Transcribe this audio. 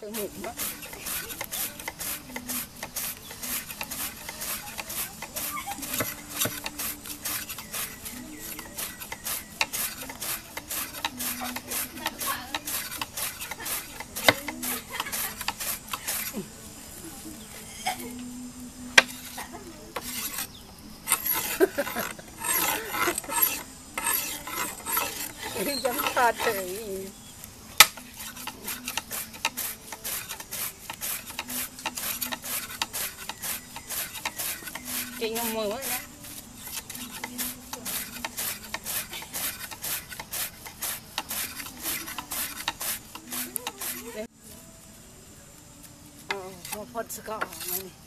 cứ ngủ đó. Chẳng thật thì chị ngâm mười quá nhá. Một phần sữa cỏ này.